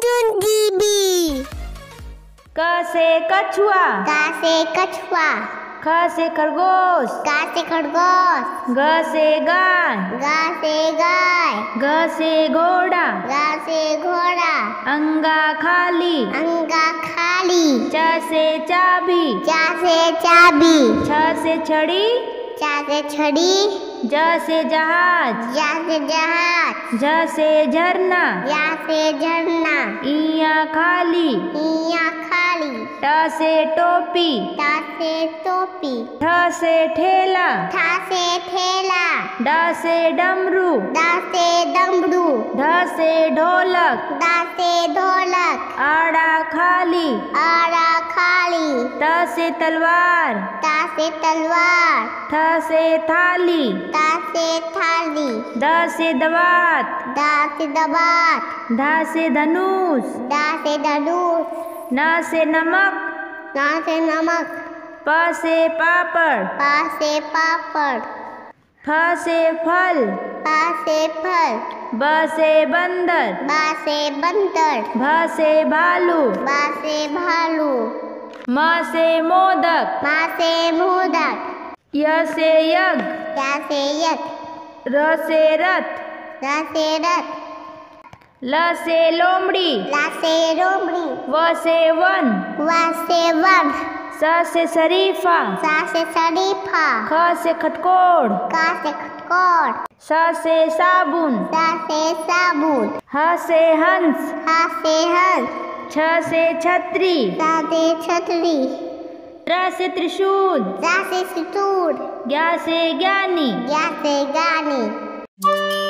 Cartoon TV. क से कछुआ, क से कछुआ, ख से खरगोश, ग से खरगोश, ग से गाय, ग से गाय, घ से घोड़ा, घ से घोड़ा, अंगा खाली, अंगा खाली, च से चाबी, च से चाबी, छ से छड़ी, च से छड़ी, ज से जहाज, ज से जहाज, झ से झरना, य से झरना, इया खाली, इया खाली, ट से टोपी, ट से टोपी, ठ से ठेला, ठ से ठेला, ड से डमरू, ड से डमरू, ढ से ढोलक, ड से ढोलक, आड़ा खाली, आड़ा खाली, त से तलवार, ट से तलवार, थ से थाली, ट से थाली, द से दवात, द से दबात, ध से धनुष, ड से धनुष, न से नमक, न से नमक, प से पापड़, प से पापड़, फ से फल, फ से फल, ब से बंदर, ब से बंदर, भ से भालू, ब से भालू, म से मोदक, म से मोदक, य से यज्ञ, य से यज्ञ, र से रथ, र से रथ, ल से लोमड़ी, ल से लोमड़ी, व से वन, व से वन, स से शरीफा, स से शरीफा, ख से खटकोड़, क से खटकोर, स से साबुन, स से साबुन, ह से हंस, ह से हंस, छ से छतरी, स से छतरी, त्र से त्रिशूल, ज से सितूर, ज्ञ से ज्ञानी। य से गानी।